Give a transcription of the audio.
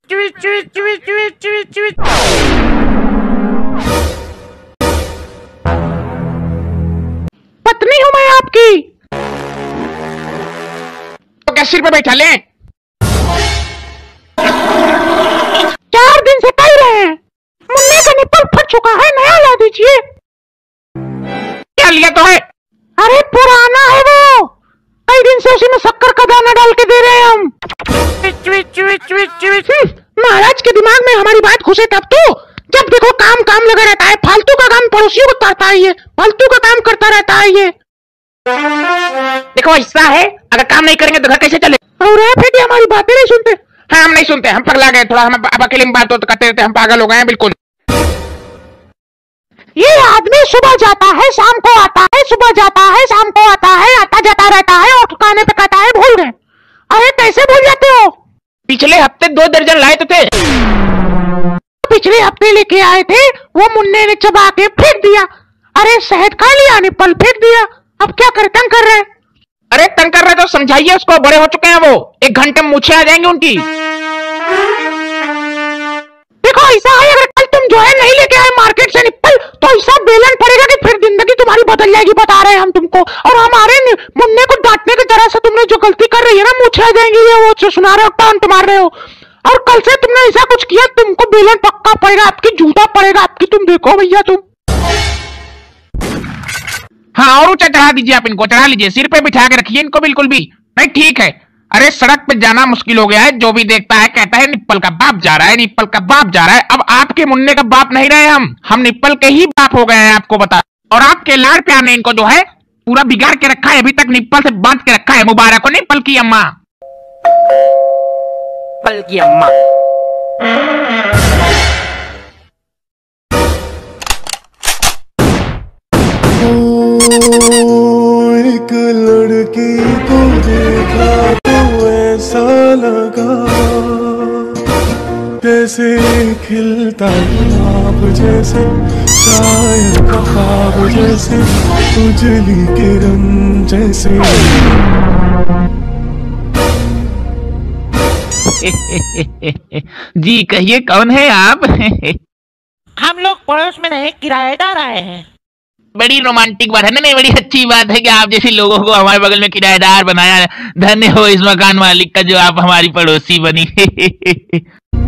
पत्नी हूँ मैं आपकी। तो क्या सिर पे बैठा ले? 4 दिन से कह रहे हैं, मुन्ने का निप्पल फट चुका है, नया ला दीजिए। क्या लिया तो है? अरे पुराना है वो, कई दिन से उसी में शक्कर का दाना डाल के दे रहे हैं हम। महाराज के दिमाग में हमारी बात घुसे तब तो, जब देखो काम काम लगा रहता है, फालतू का काम पड़ोसियों को करता है, ये फालतू का काम करता रहता है ये। देखो ऐसा है, अगर काम नहीं करेंगे तो घर कैसे चले? और आप है कि हमारी बातें नहीं सुनते? हाँ हम नहीं सुनते, हम पगला गए थोड़ा, हम अब अकेले में बात करते रहते, हम पागल हो गए हैं बिल्कुल। ये आदमी सुबह जाता है शाम को आता है, सुबह जाता है शाम को आता है, आता जाता रहता है और ठिकाने पे कहता है भूल गए। अरे कैसे भूल जाते हो? पिछले हफ्ते 2 दर्जन लाए तो थे। पिछले हफ्ते लेके आए थे, वो मुन्ने ने चबा के फेंक दिया। अरे शहद खा लिया, निप्पल फेंक दिया, अब क्या करे, तंग कर रहे हैं। अरे तंग कर रहे तो समझाइए उसको, बड़े हो चुके हैं वो, 1 घंटे में मूछें आ जाएंगी उनकी। देखो ऐसा है, अगर कल तुम जो है नहीं लेके आए मार्केट से निप्पल, तो ऐसा बेलन पड़ेगा कि फिर जिंदगी तुम्हारी बदल जाएगी, बता रहे हैं हम तुमको। और हमारे मुन्ने को डांटने की तरह से तुमने जो गलती कर रही है ना, मूछें आ जाएंगी, ये वो सुना रहे हो, टांट मार रहे हो। और कल से तुमने ऐसा कुछ किया, तुमको बेलन पक्का पड़ेगा, आपकी जूता पड़ेगा आपकी, तुम देखो भैया तुम। हाँ और ऊंचा चढ़ा दीजिए, आप इनको चढ़ा लीजिए, सिर पे बिठा के रखिए इनको बिल्कुल भी नहीं, ठीक है। अरे सड़क पे जाना मुश्किल हो गया है, जो भी देखता है कहता है निप्पल का बाप जा रहा है, निप्पल का बाप जा रहा है। अब आपके मुन्ने का बाप नहीं रहे हम निप्पल के ही बाप हो गए हैं, आपको बता। और आपके लाड़ प्यार ने इनको जो है पूरा बिगाड़ के रखा है, अभी तक निप्पल से बांध के रखा है। मुबारक हो निप्पल की अम्मा, पल की अम्मा। एक लड़की को देखा तो ऐसा लगा जैसे खिलता गुलाब जैसे, शायर का ख्वाब जैसे, उजली किरण जैसे। जी कहिए कौन है आप? हम लोग पड़ोस में नहीं, किराएदार आए हैं। बड़ी रोमांटिक बात है ना, नहीं बड़ी अच्छी बात है कि आप जैसे लोगों को हमारे बगल में किराएदार बनाया। धन्य हो इस मकान मालिक का जो आप हमारी पड़ोसी बनी।